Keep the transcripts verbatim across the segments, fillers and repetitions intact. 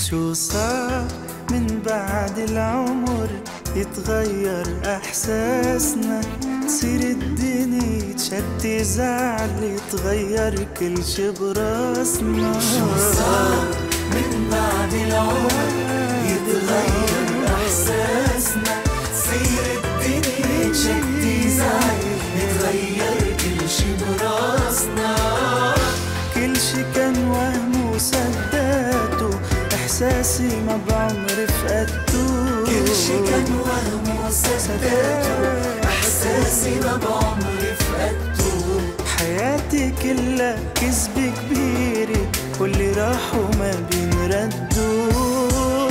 شو صار من بعد العمر يتغير احساسنا، تصير الدنيا تشتي زعل يتغير كل شي براسنا. شو صار من بعد العمر يتغير احساسنا، تصير الدنيا تشتي زعل يتغير كل شي براسنا. كل شي كان وهم وصدقته، احساسي ما بعمري فقدته. كل شي كان وهم وصدقته، احساسي ما بعمري فقدته. حياتي كلها كذبة كبيرة واللي راحوا ما بينردوا.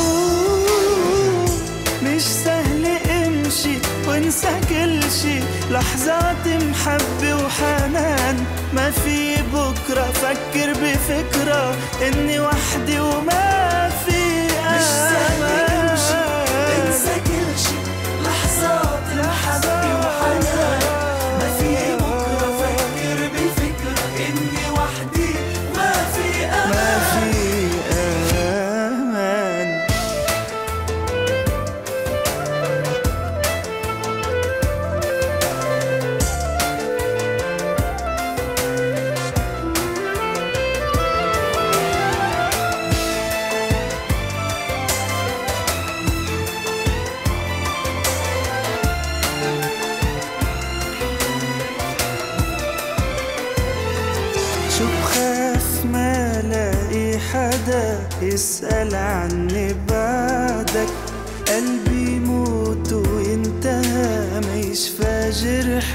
مش سهل امشي وانسى كل شي، لحظات محبة وحنان. ما في بكرة فكر بفكرة اني وحدي وما في مش سهل امشي انسى كل شي، لحظات محبة وحنان. ما في بكرة فكر بفكرة اني وحدي ما في امان. ما في امان. شو بخاف ما لاقي حدا يسأل عني بعدك. قلبي يموت وينتهى ما يشفى جرح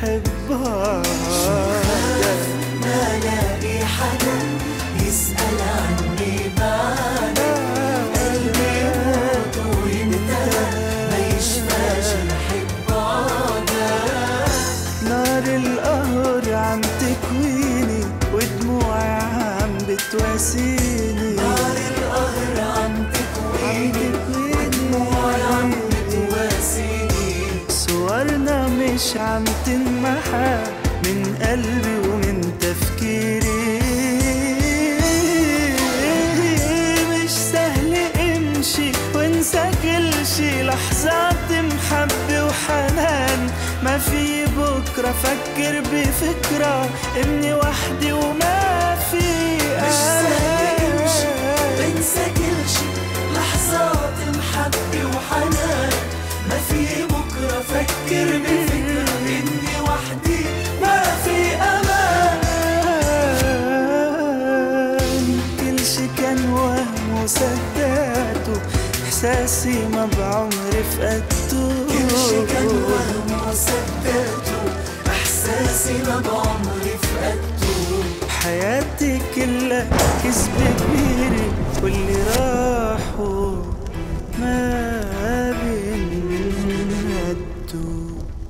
ببعدك. ما لاقي حدا يسأل عني بعدك. قلبي يموت وينتهى ما يشفى جرح ببعدك. نار القهر عم تكويني ودموعي عم بتواسيني. نار القهر عم تكويني ودموعي عم بتواسيني. صورنا مش عم تنمحى من قلبي ومن تفكيري. مش سهل امشي وانسى كل شي، لحظات محبة وحنان. ما في بكرة فكر بفكرة اني وحدي وما في مش سهل امشي انسى كل شي، لحظات محبة وحنان. ما في بكرة فكر بفكرة اني وحدي ما في امان. كل شي كان وهم وصدقته، احساسي ما بعمري فقدته. كل شي كان وهم وصدقته، احساسي ما بعمري فقدته. حياتي كلها كذبة كبيرة واللي راحوا ما بينردوا.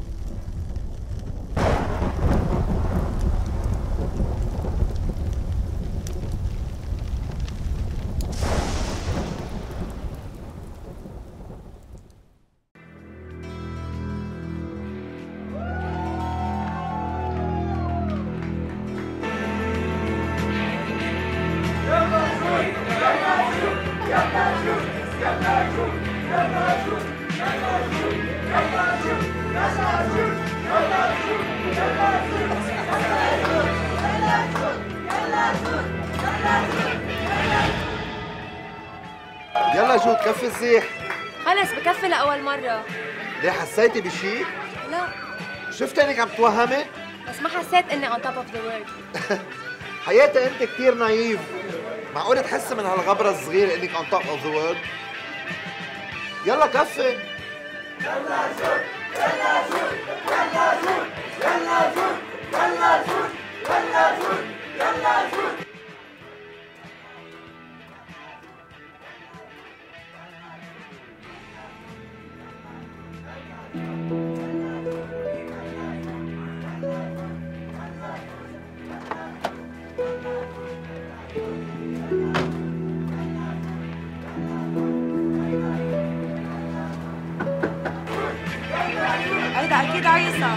يلا جو تكفي الزيح. خلص بكفي لأول مرة. ليه حسيتي بشي؟ لا شفت انك عم توهمي؟ بس ما حسيت اني on top of the world. حياتي انت كتير نايف. معقولة تحسي من هالغبرة الصغيرة انك on top of the world؟ يلا كفي. يلا جود يلا جود يلا جود يلا جود يلا جود يلا جود يلا جود. هيدا أكيد عيسى.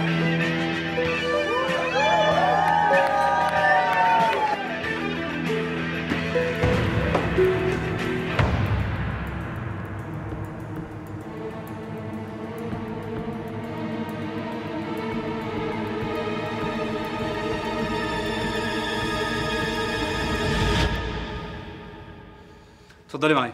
اتفضلي معايا.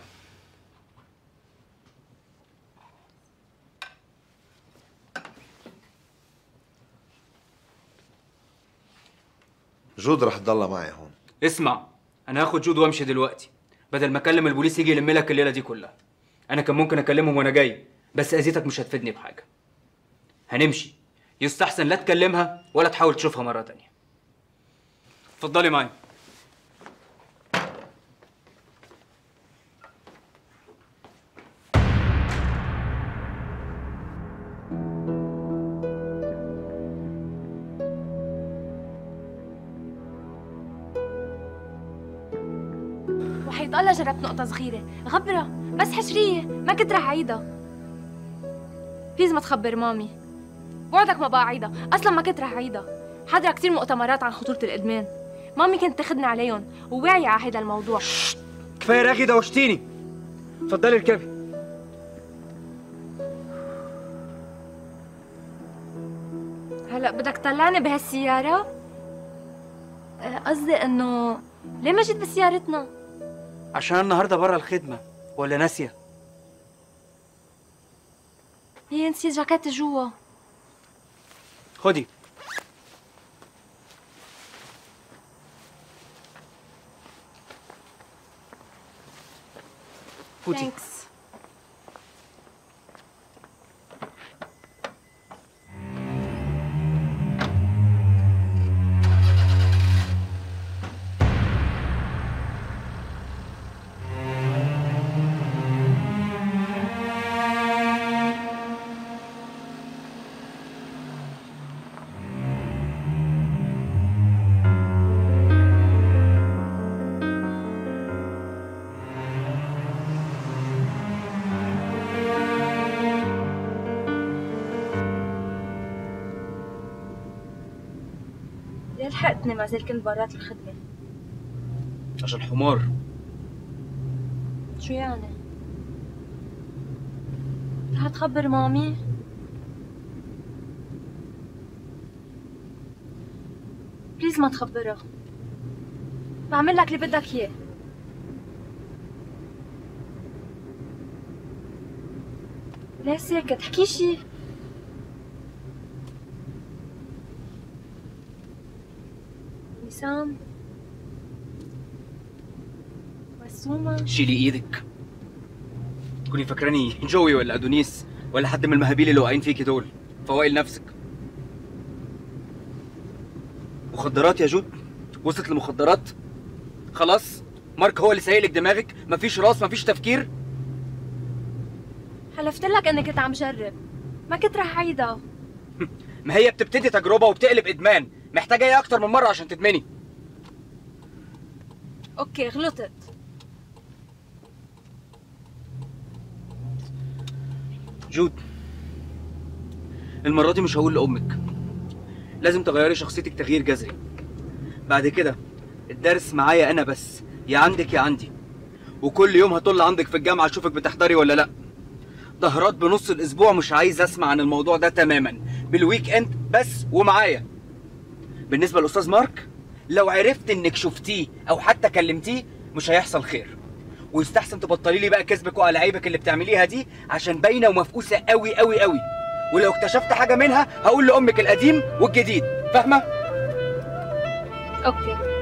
جود رح تضلها معي هون. اسمع، انا هاخد جود وامشي دلوقتي بدل ما اكلم البوليس يجي يلم لك الليله دي كلها. انا كان ممكن اكلمهم وانا جاي، بس اذيتك مش هتفيدني بحاجه. هنمشي، يستحسن لا تكلمها ولا تحاول تشوفها مره تانية. اتفضلي معايا. وحيط الله جربت نقطة صغيرة، غبرة بس حشرية، ما كنت رح عيدها. بليز ما تخبر مامي، بوعدك ما بقى عيدها، أصلا ما كنت رح عيدها. حاضرة كتير مؤتمرات عن خطورة الإدمان، مامي كانت تاخدني عليهم وواعية على هيدا الموضوع. كفاية رغي دوشتيني. اتفضلي اركبي. هلا بدك تطلعني بهالسيارة؟ قصدي إنه ليه ما جيت بسيارتنا؟ عشان النهارده برا الخدمة، ولا ناسية؟ هي نسيت جاكيتي جوا. خدي. فوتي. ثانكس. ليه لحقتني ما زال كنت برات الخدمة؟ عشان حمار. شو يعني؟ رح تخبر مامي؟ بليز ما تخبرها، بعمل لك اللي بدك اياه. ليه ساكت؟ احكي شي. وسام، وسومة، شيلي ايدك. تكوني فاكراني جوي ولا ادونيس ولا حد من المهابيل اللي واقعين فيكي دول. فوقي لنفسك. مخدرات يا جود؟ وصلت لمخدرات؟ خلاص؟ مارك هو اللي سايقلك دماغك؟ مفيش راس، مفيش تفكير؟ حلفت لك اني كنت عم جرب، ما كنت رح عيدها. ما هي بتبتدي تجربة وبتقلب ادمان، محتاجة ايه اكتر من مرة عشان تدمني؟ اوكي غلطت. جود، المرة دي مش هقول لأمك. لازم تغيري شخصيتك تغيير جذري. بعد كده الدرس معايا أنا بس، يا عندك يا عندي. وكل يوم هطل عندك في الجامعة أشوفك بتحضري ولا لأ. ظهرات بنص الأسبوع مش عايز أسمع عن الموضوع ده تماما. بالويك إند بس ومعايا. بالنسبة للأستاذ مارك، لو عرفت إنك شفتيه أو حتى كلمتيه مش هيحصل خير. ويستحسن تبطلي لي بقى كذبك وألاعيبك اللي بتعمليها دي، عشان باينة ومفقوسة قوي قوي قوي. ولو اكتشفت حاجة منها هقول لأمك القديم والجديد، فاهمة؟ اوكي.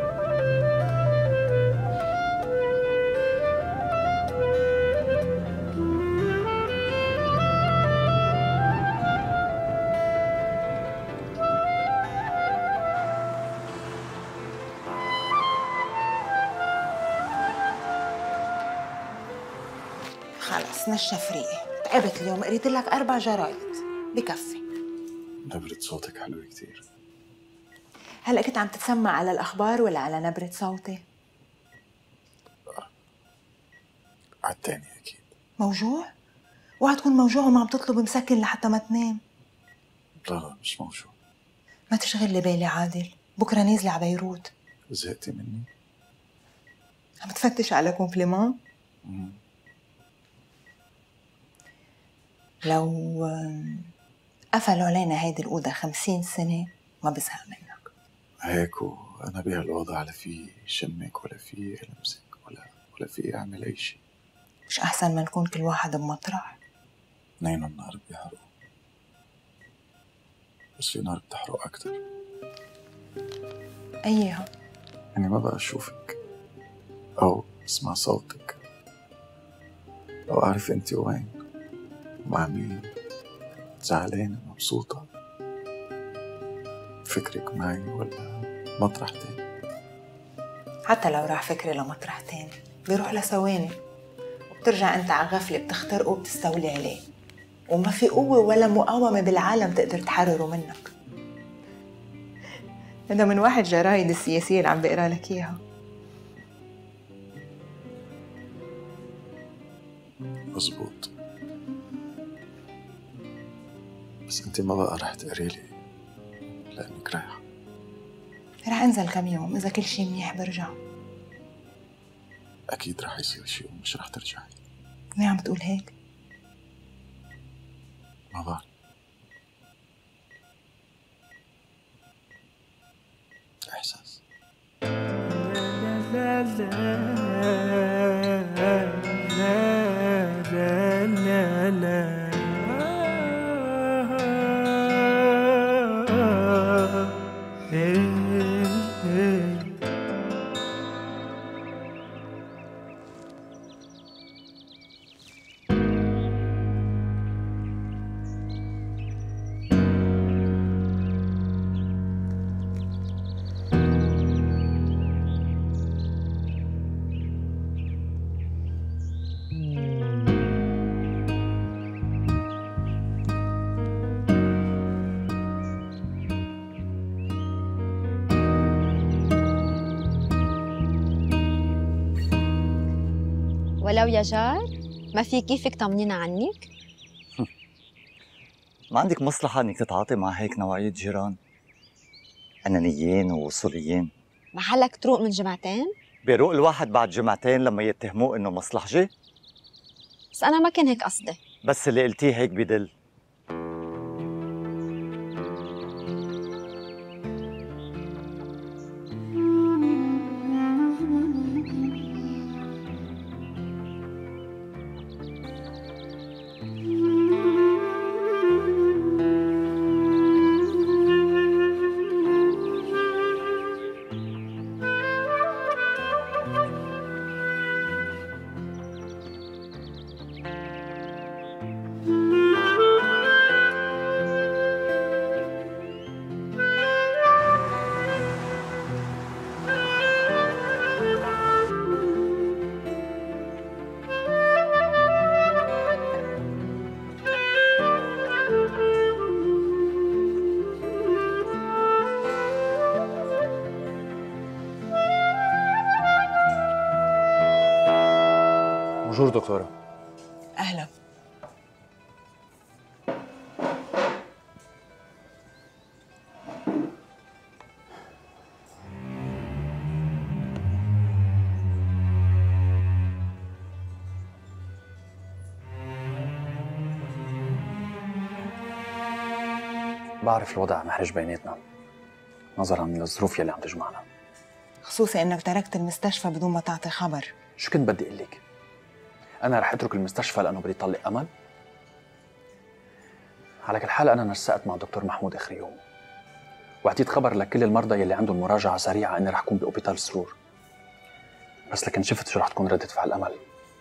خلص نشف ريقي، تعبت اليوم، قريت لك أربع جرايد بكفي. نبرة صوتك حلوة كتير. هلا كنت عم تتسمع على الأخبار ولا على نبرة صوتي؟ على التاني أكيد. موجوع؟ اوعى تكون موجوع وما عم تطلب مسكن لحتى ما تنام. لا لا مش موجوع. ما تشغل لي بالي عادل، بكرة نازلة على بيروت. زهقتي مني؟ عم تفتش على كومبليمون؟ لو قفلوا علينا هيدي الأوضة خمسين سنة ما بزهق منك. هيك وأنا بهالوضع لا في شمك ولا في لمسك ولا ولا في أعمل أي شيء. مش أحسن ما نكون كل واحد بمطرح؟ اثنين النار بيحرقوا، بس في نار بتحرق أكتر. أيها؟ يعني ما بقى أشوفك أو أسمع صوتك أو أعرف أنت وين ومع مين، زعلانة مبسوطة، فكرك معي ولا مطرح تاني. حتى لو راح فكري لمطرح تاني بيروح لثواني وبترجع أنت على غفلة بتخترقه وبتستولي عليه، وما في قوة ولا مقاومة بالعالم تقدر تحرره منك. هذا من واحد جرايد السياسية اللي عم بقرا لك إياها. مزبوط، بس أنت ما بقى رح تقري لي لأنك رايحة. رح أنزل كم يوم، إذا كل شي منيح برجع. أكيد رح يصير شيء ومش رح ترجعي. ليه عم بتقول هيك؟ ما بعرف، إحساس. لا لا لا لا لا ولو يا جار ما في كيفك طمنينا عنك؟ ما عندك مصلحة انك تتعاطي مع هيك نوعية جيران أنانيين ووصوليين؟ محلك تروق من جمعتين؟ بيروق الواحد بعد جمعتين لما يتهموه انه مصلحجي؟ بس أنا ما كان هيك قصدي. بس اللي قلتيه هيك بدل. بونجور دكتورة. أهلا. بعرف الوضع محرج بيناتنا نظرا للظروف يلي عم تجمعنا، خصوصي إنك تركت المستشفى بدون ما تعطي خبر. شو كنت بدي أقول لك؟ أنا رح أترك المستشفى لأنه بدي طلق أمل؟ على كل حال أنا نسقت مع الدكتور محمود آخر يوم وأعطيت خبر لكل المرضى يلي عندهم مراجعة سريعة إني رح أكون بأوبيتال سرور، بس لكن شفت شو رح تكون ردة فعل أمل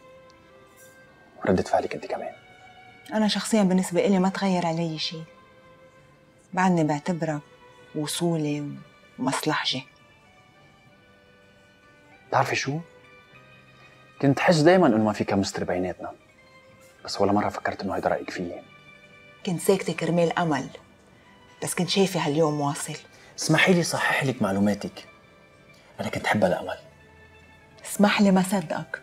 وردة فعلك أنت كمان. أنا شخصياً بالنسبة إلي ما تغير علي شيء، بعدني بعتبرك وصولي ومصلحجي. بتعرفي شو؟ كنت حس دايما إنه ما في كمستري بيناتنا، بس ولا مرة فكرت إنه هيدا رأيك فيي. كنت ساكتة كرمال أمل، بس كنت شايفة هاليوم واصل. اسمحي لي صحح لك معلوماتك، أنا كنت حبها لأمل. اسمح لي ما صدقك.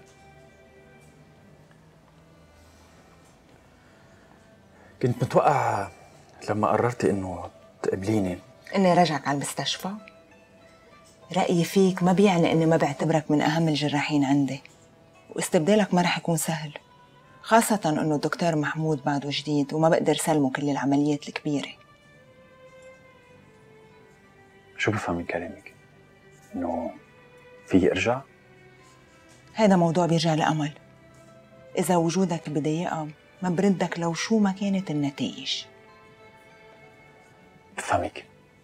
كنت متوقع لما قررتي إنه تقبليني إني رجعك على المستشفى. رأيي فيك ما بيعني إني ما بعتبرك من أهم الجراحين عندي، واستبدالك ما رح يكون سهل، خاصة إنه الدكتور محمود بعده جديد وما بقدر سلمه كل العمليات الكبيرة. شو بفهم من كلامك؟ إنه فيي أرجع؟ هذا موضوع بيرجع لأمل. إذا وجودك بضايقها ما بردك لو شو ما كانت النتائج. بفهمك.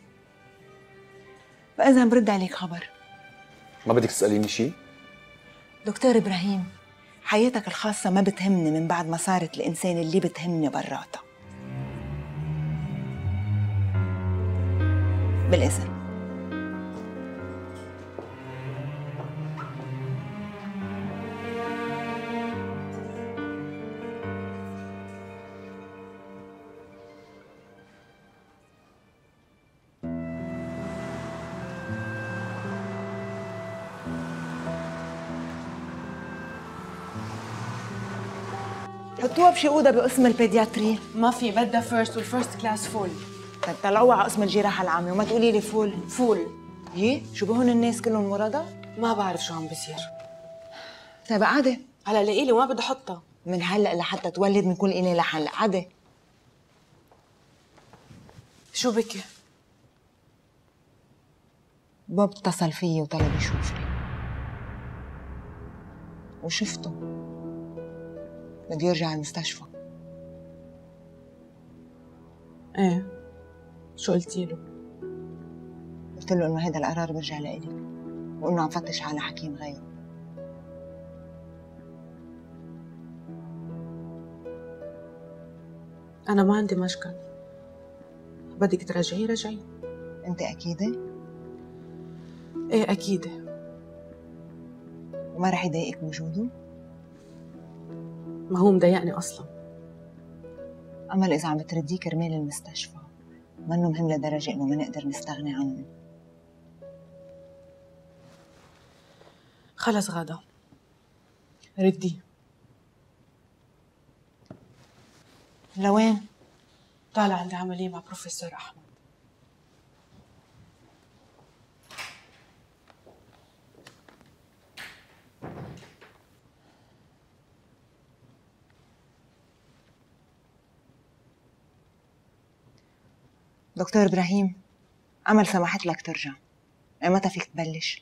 فإذا برد عليك خبر. ما بدك تسأليني شيء؟ دكتور إبراهيم، حياتك الخاصة ما بتهمني من بعد ما صارت الإنسان اللي بتهمني براتها. بالإذن. حطوها بشي اوضه بقسم البيدياتري. ما في، بدها فيرست والفيرست كلاس فول. طيب طلعوها على قسم الجراحه العامه وما تقولي لي فول. فول. يي شو بهون الناس كلهم مرضى؟ ما بعرف شو عم بيصير. طيب عادي. هلا لقيلي وما بدي احطها. من هلا لحتى تولد بنكون إلي لحل عادي. شو بكي؟ بوب اتصل فيي وطلب يشوفني وشفته. بده يرجع المستشفى. ايه شو قلتي له؟ قلت له انه هذا القرار بيرجع لإلي وانه عم فتش على حكيم غيره. انا ما عندي مشكل، بدك ترجعي رجعي. انت اكيده؟ ايه اكيده. وما رح يضايقك وجوده؟ ما هو مضايقني اصلا. امل اذا عم بترديه كرمال المستشفى منه مهم لدرجه انه ما نقدر نستغني عنه. خلص غادة ردي. لوين؟ طالع عندي عمليه مع بروفيسور احمد. دكتور إبراهيم، أمل سمحت لك ترجع. متى فيك تبلش؟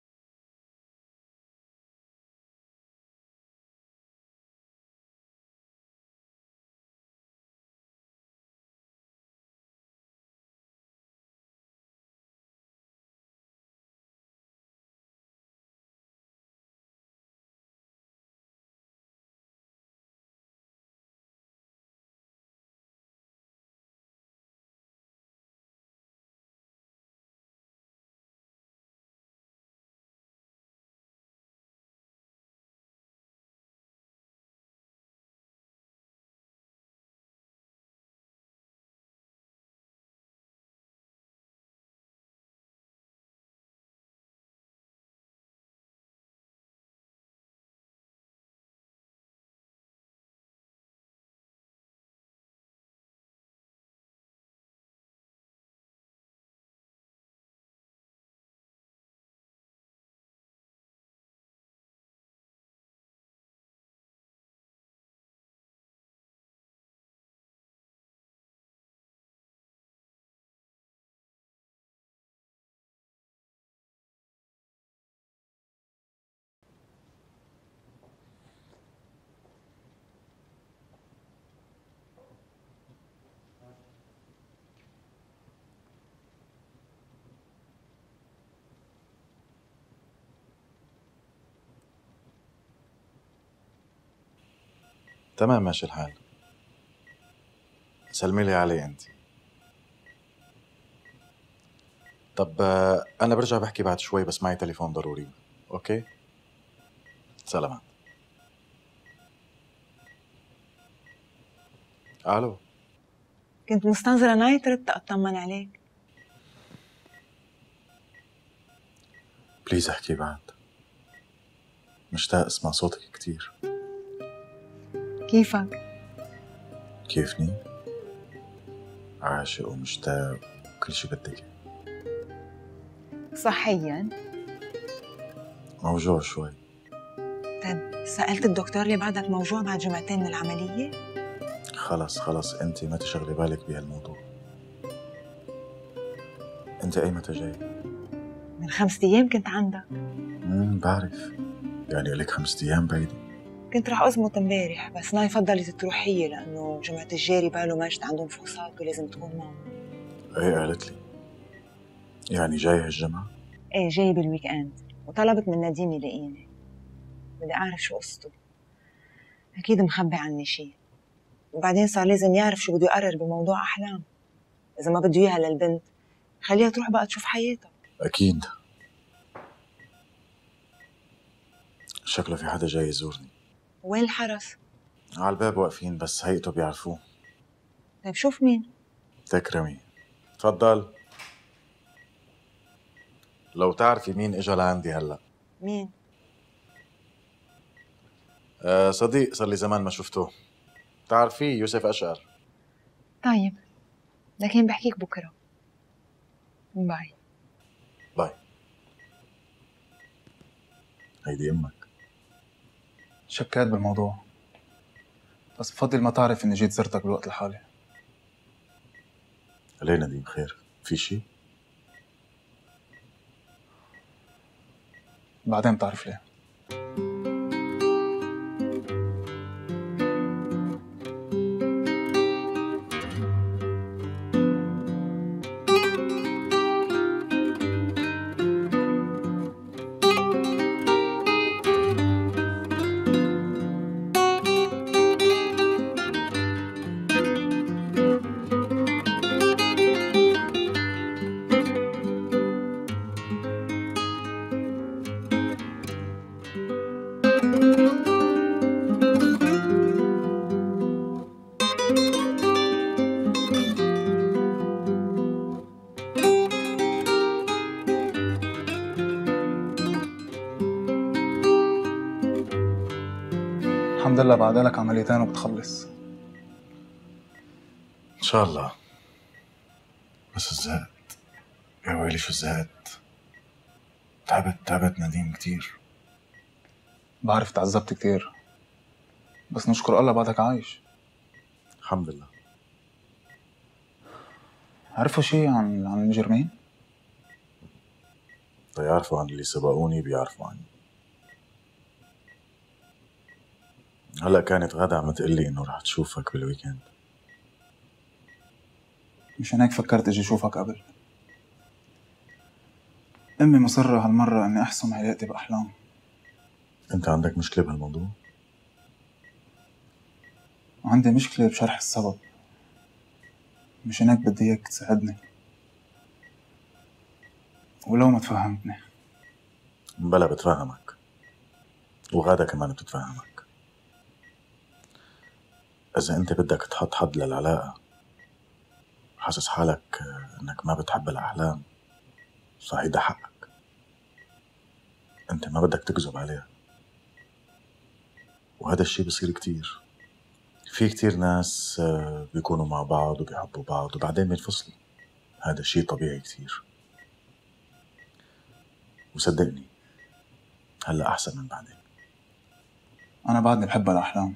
تمام ماشي الحال. سلمي لي عليه انت. طب انا برجع بحكي بعد شوي بس معي تليفون ضروري. اوكي سلامات. الو. كنت مستنظرة نايت ردت اطمن عليك. بليز احكي بعد، مشتاق اسمع صوتك كتير. كيفك؟ كيفني؟ عاشق ومشتاق وكل شي بدك. صحيا؟ موجوع شوي. طيب سألت الدكتور ليه بعدك موجوع بعد جمعتين من العملية؟ خلص خلص انت ما تشغلي بالك بهالموضوع. انت اي متى جاي؟ من خمسة ايام كنت عندك. امم بعرف يعني لك خمسة أيام بعيدة؟ كنت رح أزمط امبارح بس ناي فضلت تروح هي لأنه جماعة الجاري باله ماجد عندهم فحوصات ولازم تكون معه. إيه قالت لي. يعني جاي هالجمعة؟ إيه جاي بالويك إند وطلبت من نديم يلاقيني. بدي أعرف شو قصته. أكيد مخبي عني شي. وبعدين صار لازم يعرف شو بده يقرر بموضوع أحلام. إذا ما بده إياها للبنت خليها تروح بقى تشوف حياتها. أكيد. شكله في حدا جاي يزورني. وين الحرس؟ على الباب واقفين بس هيئته بيعرفوه. طيب شوف مين؟ تكرمي. تفضل. لو تعرفي مين اجا لعندي هلا. مين؟ آه صديق صار لي زمان ما شفته. تعرفيه يوسف أشقر. طيب لكن بحكيك بكره. باي. باي. هيدي امك. شكيت بالموضوع بس بفضل ما تعرف اني جيت زرتك بالوقت الحالي. ليه نديم خير؟ في شي؟ بعدين بتعرف ليه. الحمد لله بعد لك عمليتين وبتخلص. ان شاء الله. بس زهقت. يا ويلي شو زهقت. تعبت تعبت نديم كتير. بعرف تعذبت كتير بس نشكر الله بعدك عايش. الحمد لله. عرفوا شي عن عن المجرمين؟ بيعرفوا عن اللي سبقوني بيعرفوا عني. هلا كانت غدا عم تقلي انه رح تشوفك بالويكند. مشان هيك فكرت اجي اشوفك قبل. امي مصرة هالمرة اني احسم علاقتي باحلام. انت عندك مشكلة بهالموضوع؟ عندي مشكلة بشرح السبب. مشان هيك بدي اياك تساعدني ولو ما تفهمتني. بلا بتفهمك وغادة كمان بتتفهمك. إذا أنت بدك تحط حد للعلاقة حاسس حالك إنك ما بتحب الأحلام فهيدا حقك. أنت ما بدك تكذب عليها وهذا الشي بصير كتير. في كتير ناس بيكونوا مع بعض وبيحبوا بعض وبعدين بينفصلوا. هذا الشي طبيعي كتير وصدقني هلأ أحسن من بعدين. أنا بعدني بحب الأحلام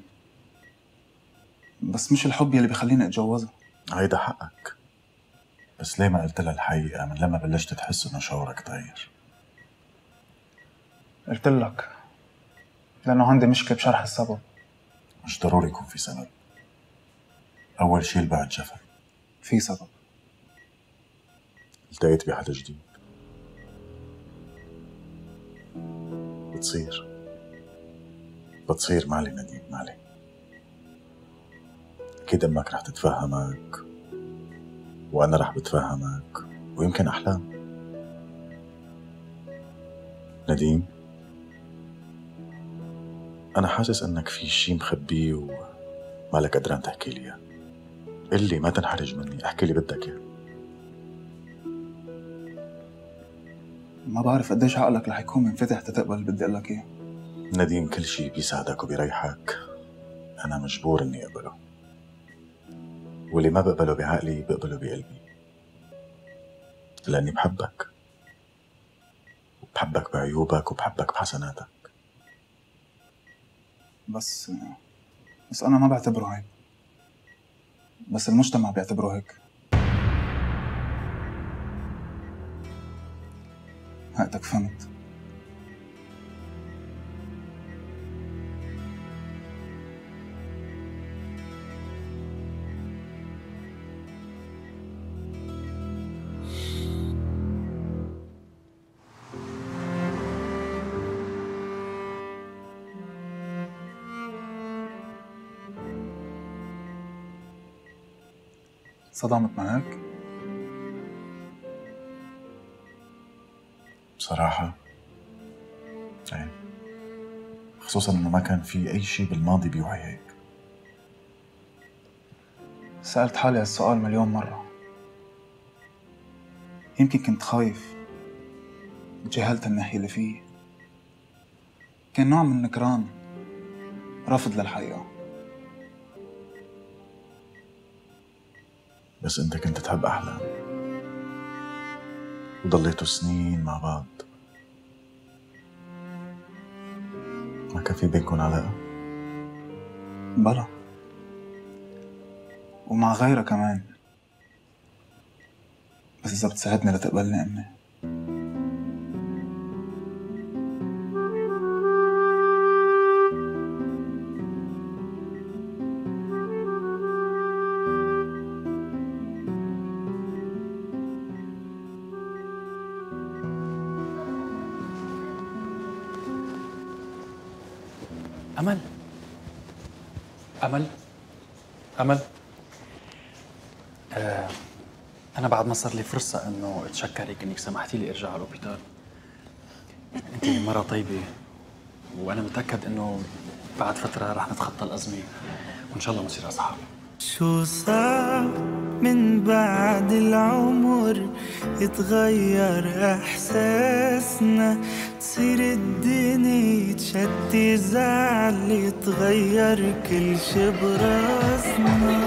بس مش الحب يلي بيخليني أتجوزها. هيدا حقك بس ليه ما قلت لها الحقيقة من لما بلشت تحس إنه شعورك تغير؟ قلت لك لأنه عندي مشكلة بشرح السبب. مش ضروري يكون في سبب. أول شي البعد جفا. في سبب. التقيت بحدا جديد. بتصير بتصير مالي نديم مالي. أكيد أمك رح تتفهمك وأنا رح بتفهمك ويمكن أحلام. نديم أنا حاسس أنك في شي مخبيه ومالك قدران تحكي لي إياه. قلي ما تنحرج مني، احكي لي بدك إياه. ما بعرف قديش عقلك رح يكون منفتح تتقبل اللي بدي أقول لك إياه. نديم كل شي بيساعدك وبيريحك أنا مجبور إني أقبله، واللي ما بقبله بعقلي بقبله بقلبي، لأني بحبك وبحبك بعيوبك وبحبك بحسناتك. بس بس أنا ما بعتبره عيب، بس المجتمع بيعتبره هيك. هقتك فهمت. صدمت معك؟ بصراحة ايه، خصوصا انه ما كان في اي شيء بالماضي بيوعي هيك. سألت حالي هالسؤال مليون مرة. يمكن كنت خايف، تجاهلت الناحية اللي فيه. كان نوع من النكران، رفض للحقيقة. بس انت كنت تحب احلام وضليتوا سنين مع بعض، ما كان في بينكم علاقة؟ بلا، ومع غيرها كمان. بس إذا بتساعدني لتقبلني أمي. أمل أمل أمل آه أنا بعد ما صار لي فرصة إنه أتشكرك إنك سمحتي لي أرجع على الأوبيتال. أنت مرة طيبة، وأنا متأكد إنه بعد فترة رح نتخطى الأزمة وإن شاء الله نصير أصحاب. شو صعب من بعد العمر يتغير احساسنا، تصير الدنيا تشتي زعل، يتغير كل شي براسنا.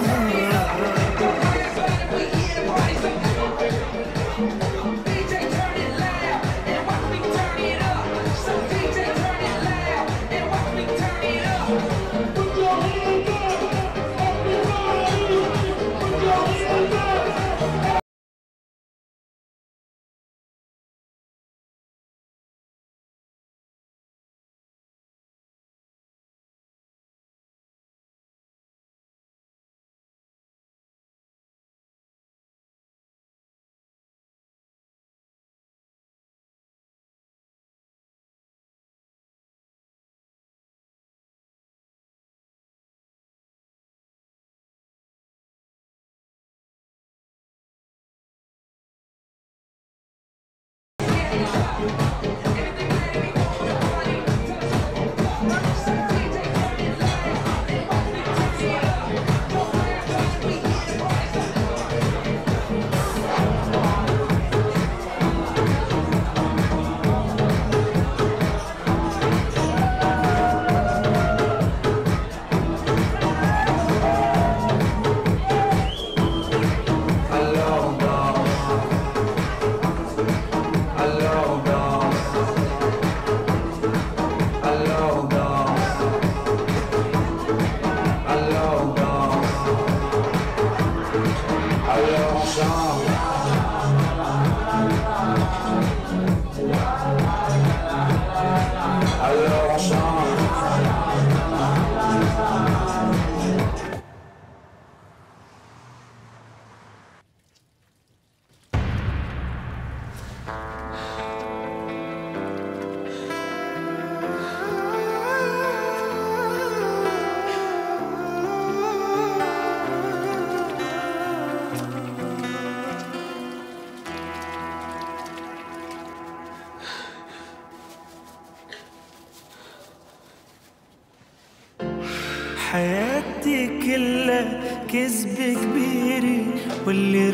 حياتي كلها كذب كبيرة، واللي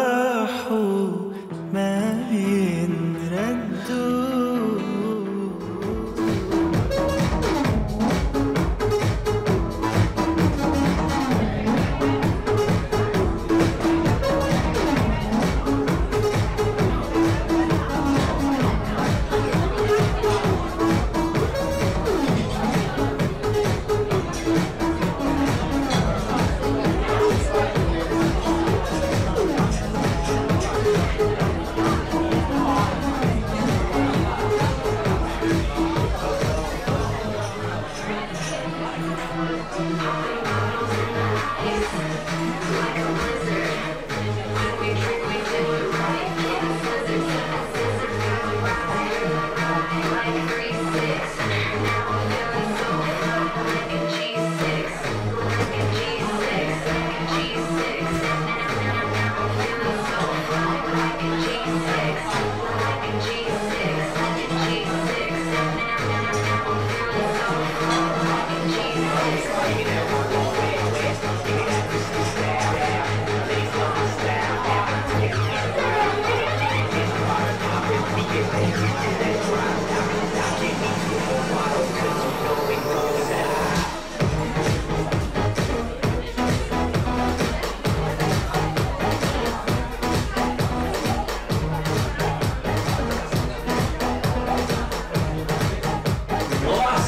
راحوا ما بينردوا.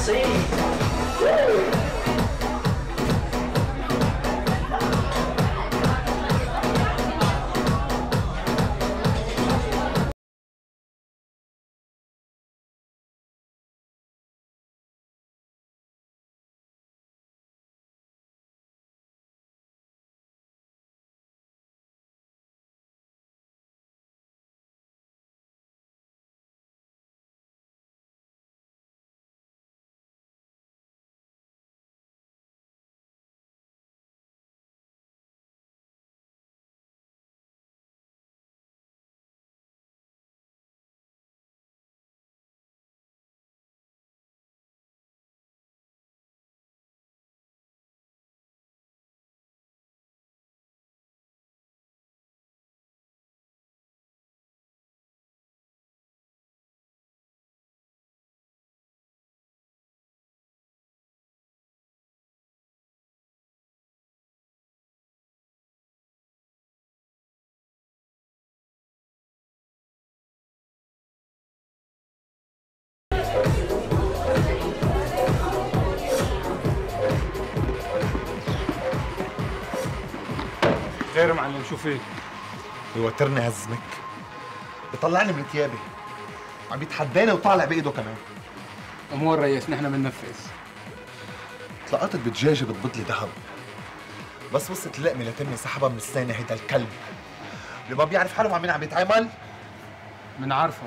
خير معلم، شو فيك؟ بيوترني هزمك، بيطلعني من ثيابي، عم بيتحداني وطالع بايده كمان. امور ريس، نحن بننفذ. طلقت بدجاجه بتبط لي ذهب، بس وصلت اللقمه لتمي سحبها من السنه. هيدا الكلب اللي ما بيعرف حاله مع مين عم يتعامل. منعرفه.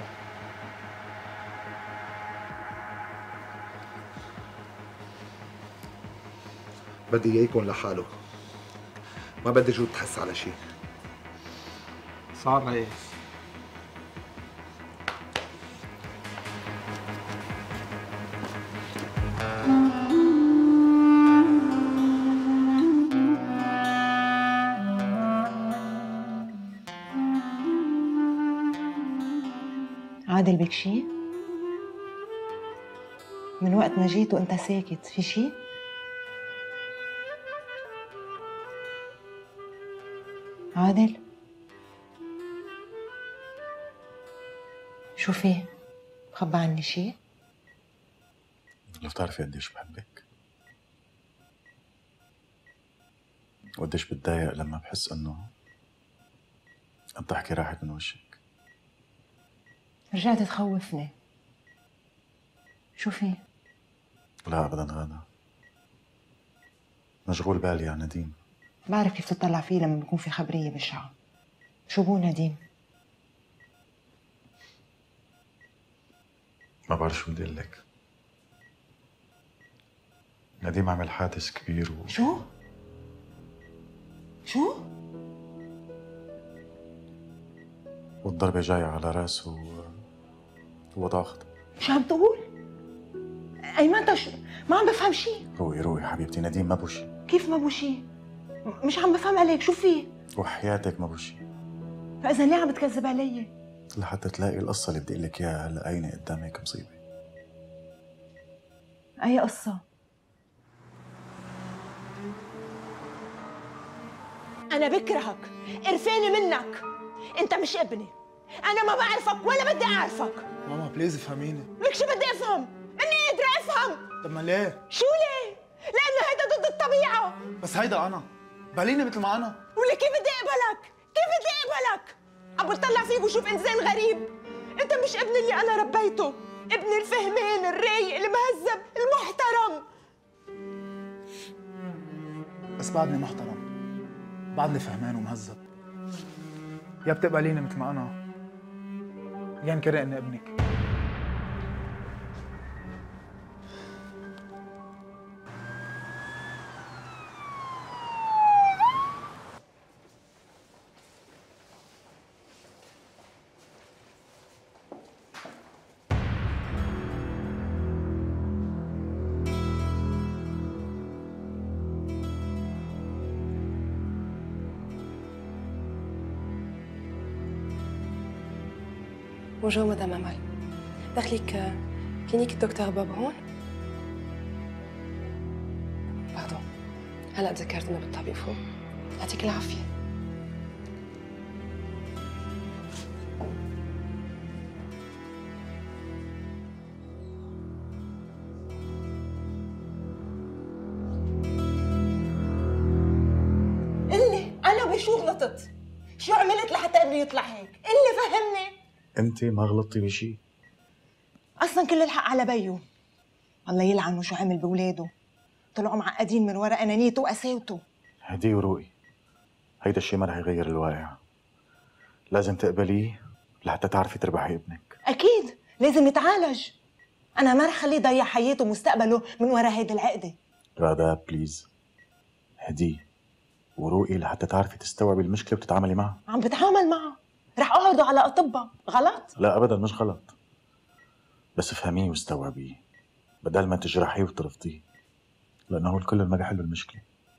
بدي اياه يكون لحاله، ما بدي جود تحس على شيء. صار ريس. عادل بك شي؟ من وقت ما جيت وانت ساكت، في شي؟ عادل؟ شو في؟ مخبى عني شي؟ لو بتعرفي قديش بحبك وقديش بتضايق لما بحس انه الضحكة راحت من وشك. رجعت تخوفني. شو في؟ لا ابدا غادة، مشغول بالي يا نديم. بعرف كيف تطلع فيه لما بيكون في خبرية بشعة. شو بو نديم؟ ما بعرف شو بدي اقول لك. نديم عمل حادث كبير و... شو؟ شو؟ والضربة جاية على راسه و... وضاغط. شو عم تقول؟ ايمن شو؟ ما عم بفهم شيء. روقي روقي حبيبتي، نديم ما بوشي. كيف ما بوشي؟ مش عم بفهم عليك، شو في؟ وحياتك ما بوشي. فاذا ليه عم بتكذب علي؟ لحتى تلاقي القصة اللي بدي اقول لك اياها هلا عيني قدامك مصيبة. اي قصة؟ أنا بكرهك، قرفانة منك، أنت مش ابني، أنا ما بعرفك ولا بدي أعرفك. ماما بليز افهميني. ليك شو بدي أفهم؟ ماني قادرة أفهم. طب ما ليه؟ شو ليه؟ لأنه هيدا ضد الطبيعة. بس هيدا أنا، باليني مثل ما أنا. ولي كيف بدي أقبلك؟ كيف بدي أقبلك؟ عم بطلع فيك وشوف إنسان غريب. أنت مش ابني اللي أنا ربيته، ابني الفهمان، الرايق، المهذب، المحترم. بس بعدني محترم، بعدني فهمان ومهذب. يا بتقبليني مثل ما أنا يا انكري إني ابنك. بونجور مدام أمل، دخلك كلينيك الدكتور باب هون؟ باردون، هلا تذكرت انه بالطبيب فوق. يعطيك العافية. شو غلطت؟ شو عملت لحتى ابني يطلع هيك؟ اللي فهمني. انت ما غلطتي بشيء. اصلا كل الحق على بيو. الله يلعنه شو عمل بولاده. طلعوا معقدين من وراء انانيته وقساوته. هدي وروقي، هيدا الشيء ما رح يغير الواقع. لازم تقبليه لحتى تعرفي تربحي ابنك. اكيد لازم يتعالج. انا ما رح خليه يضيع حياته ومستقبله من وراء هيدي العقده. غادة بليز، هدي وروقي لحتى تعرفي تستوعبي المشكله وتتعاملي معها. عم بتعامل معه. رح اقعده على اطباء. غلط؟ لا ابدا مش غلط، بس افهميه واستوعبيه بدل ما تجرحيه وترفضيه، لانه هو الكل ما بيحل المشكله.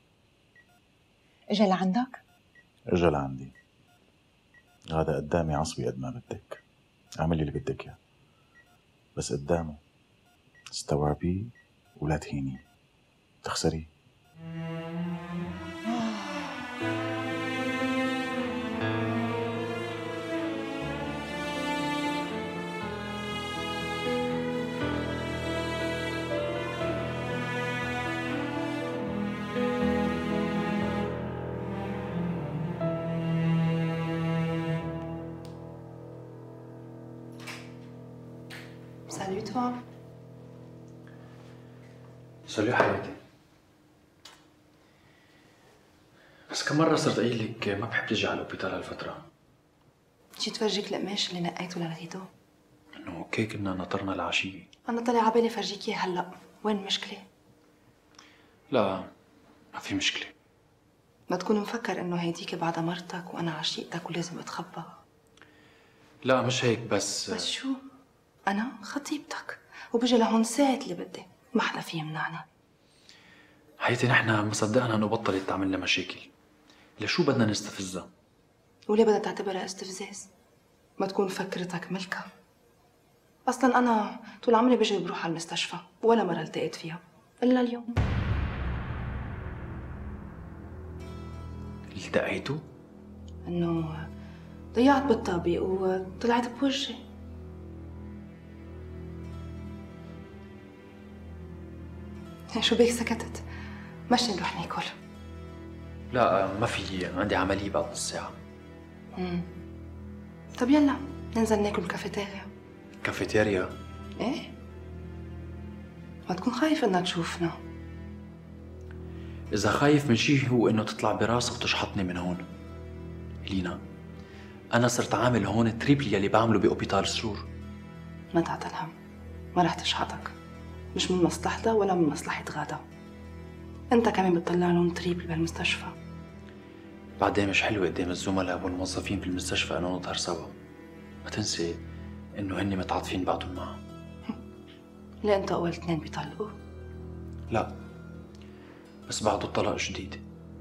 اجا لعندك؟ اجا لعندي. هذا قدامي عصبي قد ما بدك، اعملي اللي بدك اياه، بس قدامه استوعبيه ولا تهينيه تخسريه. Salut toi. سلو حياتي. بس كم مرة صرت قايل لك ما بحب تجي على الأوبيتال هالفترة؟ جيت فرجيك القماش اللي نقيته للغيدو. إنه أوكي كنا نطرنا العشية. أنا طلع عبالي فرجيك إياه هلا، وين المشكلة؟ لا ما في مشكلة. ما تكون مفكر إنه هيديك بعدها مرتك وأنا عشيقتك ولازم أتخبى. لا مش هيك بس بس شو؟ أنا خطيبتك وبجي لهون ساعة اللي بدي، ما حدا فيه يمنعني. حياتي نحن ما صدقنا إنه بطلت تعمل لنا مشاكل. لشو بدنا نستفزها؟ وليه بدها تعتبرها استفزاز؟ ما تكون فكرتك ملكة. أصلاً أنا طول عمري بجي بروح على المستشفى ولا مرة التقيت فيها إلا اليوم. التقيتوا؟ إنه ضيعت بالطابق وطلعت بوجهي. شو بيك سكتت؟ مشي نروح ناكل. لا ما في، عندي عملية بعد نص ساعة. امم طب يلا ننزل ناكل كافيتيريا. كافيتيريا؟ ايه؟ ما تكون خايف انها تشوفنا. إذا خايف من شيء هو إنه تطلع براسها وتشحطني من هون. لينا أنا صرت عامل هون تريبل يلي بعمله بأوبيتال سرور. ما تعطل هم، ما رح تشحطك. مش من مصلحتها ولا من مصلحة غادة. انت كمان بتطلع لهم تريبل بالمستشفى. بعدين مش حلو قدام الزملاء والموظفين بالمستشفى انه نظهر سوا. ما تنسي انه هني متعاطفين بعضهم معهم. ليه انت اول اثنين بيطلقوا؟ لا بس بعده الطلاق جديد.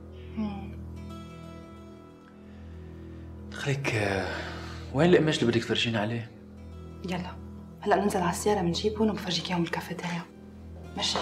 دخلك وين القماش اللي بدك تفرجيني عليه؟ يلا هلا ننزل على السيارة بنجيبهم وبفرجيك اياهم بالكافيتيريا. ماشي.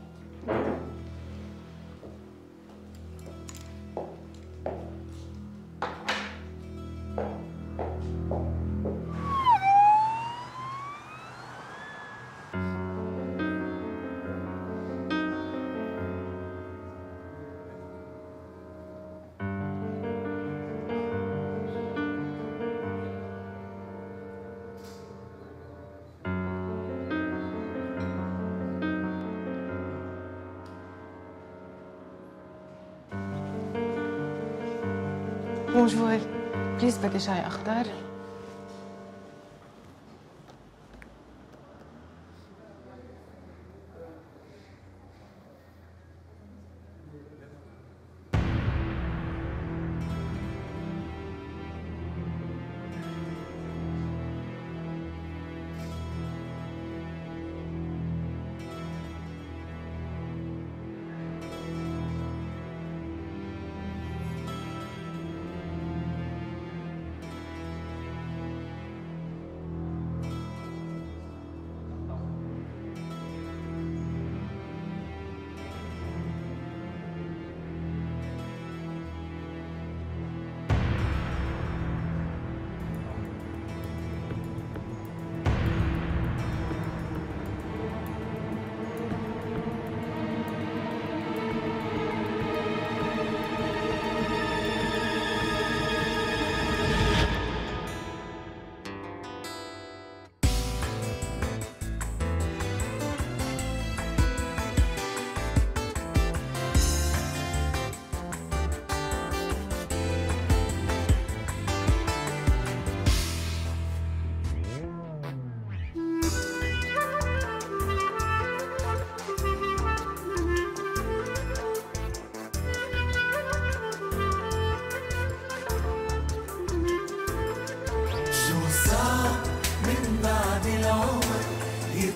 بونجور، بليز بدي شاي أخضر.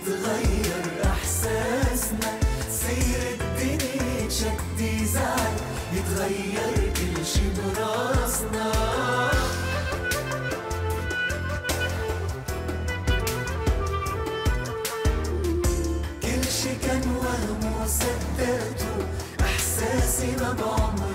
يتغير احساسنا، تصير الدنيا تشد يزعل، يتغير كل شي براسنا. كل شي كان وهم وصدقته، احساسي ما بعمر